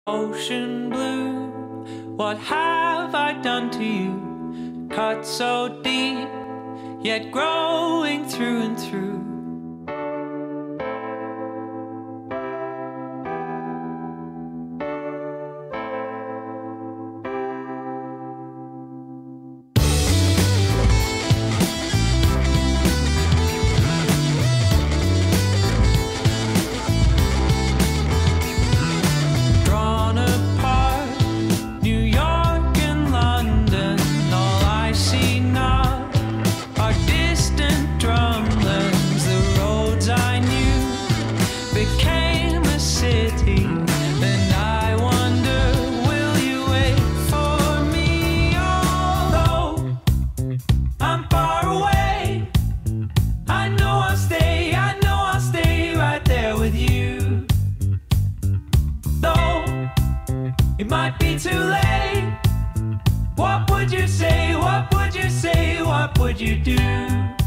Ocean blue, what have I done to you? Cut so deep, yet growing through and through. It might be too late. What would you say? What would you say? What would you do?